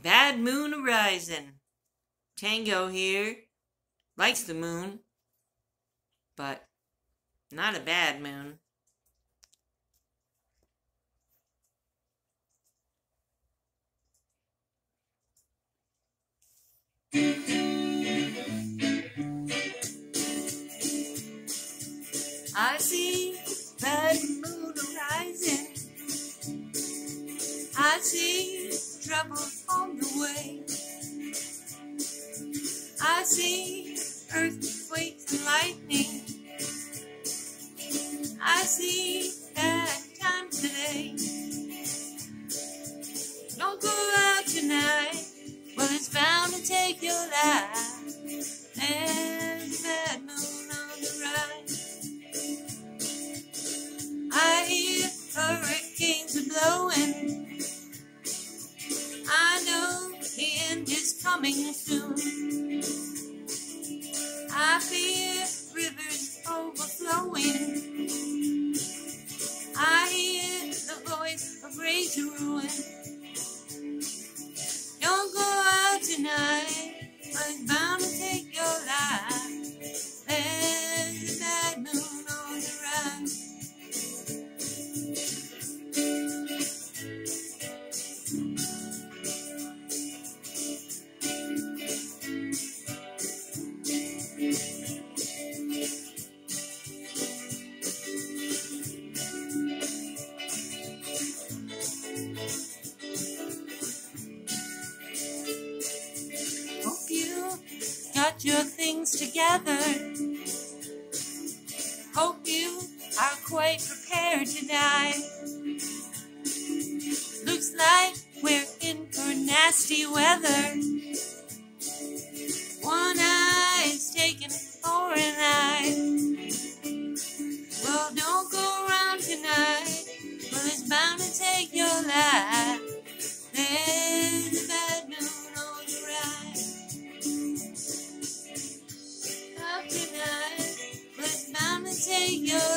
Bad moon arising. Tango here likes the moon, but not a bad moon. I see bad moon arising. I see trouble on the way. I see earthquakes and lightning. I see bad times today. Don't go out tonight. Well, it's bound to take your life. There's a bad moon on the rise. I hear hurricanes are blowing. I know the end is coming soon. I fear rivers overflowing. I hear the voice of rage and ruin. Don't go out tonight, but it's bound to take your life. There's a bad moon on the rise. Hope you got your things together. Hope you are quite prepared to die. Looks like we're in for nasty weather. One eye is taken for an eye. Well, don't go around tonight. Well, it's bound to take your life. There's a bad moon on the rise. Up tonight, but it's bound to take your